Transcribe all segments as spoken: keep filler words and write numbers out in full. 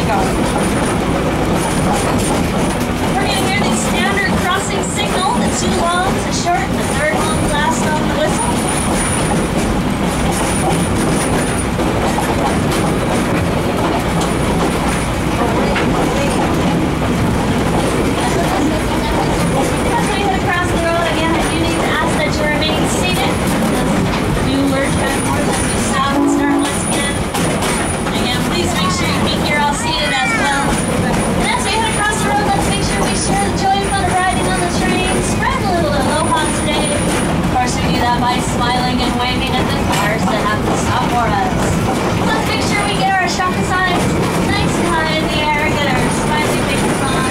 We're going to hear the standard crossing signal, the two longs, the short, and the third long blast on the whistle. As we head across the road, again, I do need to ask that you remain seated. Do lurch backwards as we stop and start once again. Again, please make sure you keep your all seated as well. And as we head across the road, let's make sure we share the joy and fun of riding on the train. Spread a little aloha today. Of course, we do that by smiling and waving at the cars that have to stop for us. Let's make sure we get our shaka signs nice and high in the air, get our smiley faces on,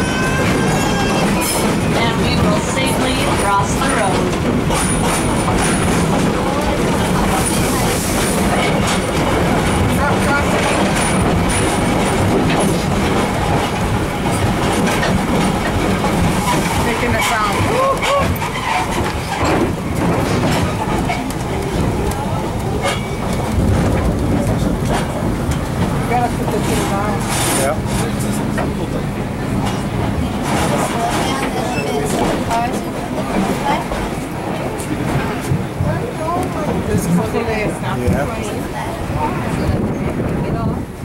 and we will safely cross the road. Making a sound. You gotta put the thing down. Yeah. This is for the Yeah.